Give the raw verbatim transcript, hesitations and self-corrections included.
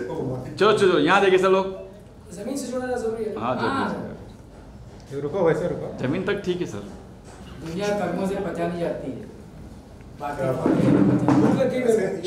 चलो चलो यहाँ देखिए सब लोग। जमीन से जुड़ना जरूरी है। हाँ जरूरी। रुको वैसे रुको। जमीन तक ठीक है सर। दुनिया कदमों से पहचानी जाती है। बाकी